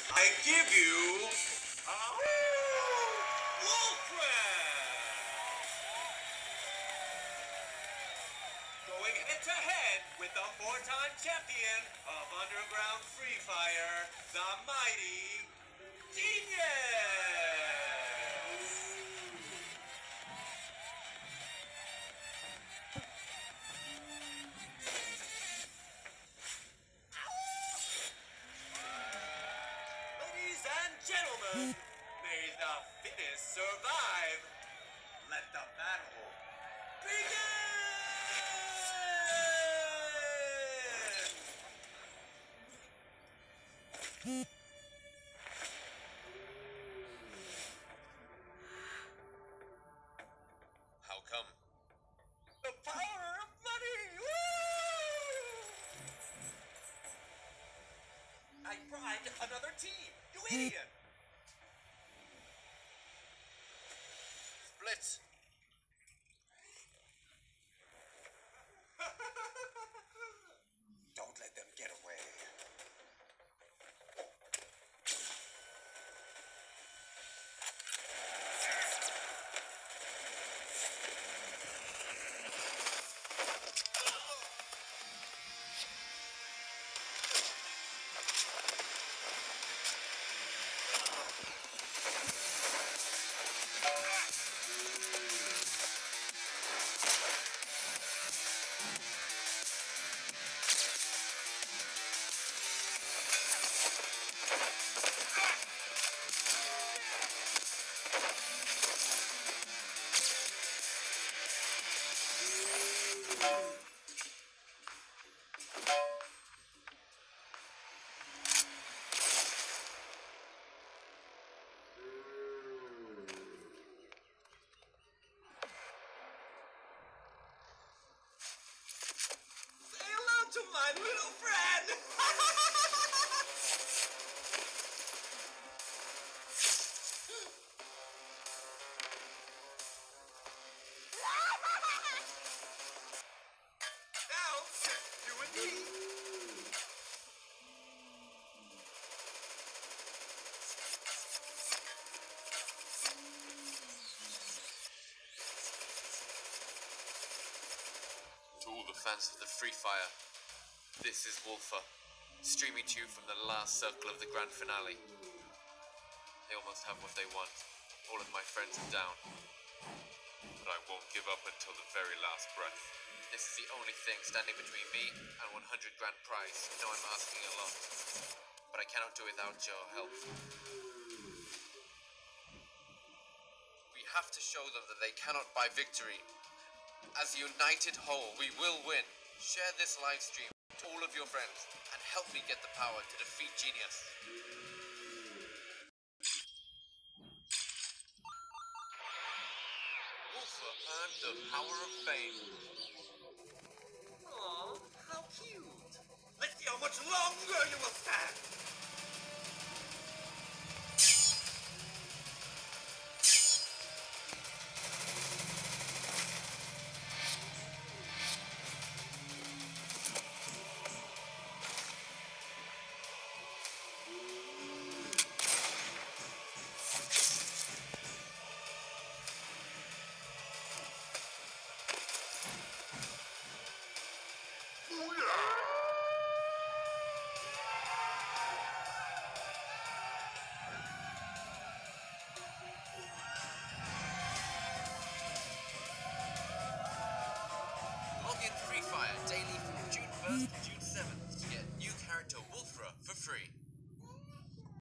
I give you a Wolfram! Going head-to-head with the four-time champion of Underground Free Fire, the mighty Genius! Ladies and gentlemen, may the fittest survive. Let the battle begin! How come? The power of money! Woo! I bribed another team! You idiot! Split! Don't let them get away. Say hello to my little friend! Now, you and me. To all the fans of the Free Fire, this is Wolfer, streaming to you from the last circle of the grand finale. They almost have what they want. All of my friends are down. But I won't give up until the very last breath. This is the only thing standing between me and 100 grand prize. I know I'm asking a lot, but I cannot do without your help. We have to show them that they cannot buy victory. As a united whole, we will win. Share this live stream to all of your friends and help me get the power to defeat Genius. Wolfer earned the power of fame. Aw, how cute. Let's see how much longer you will stand.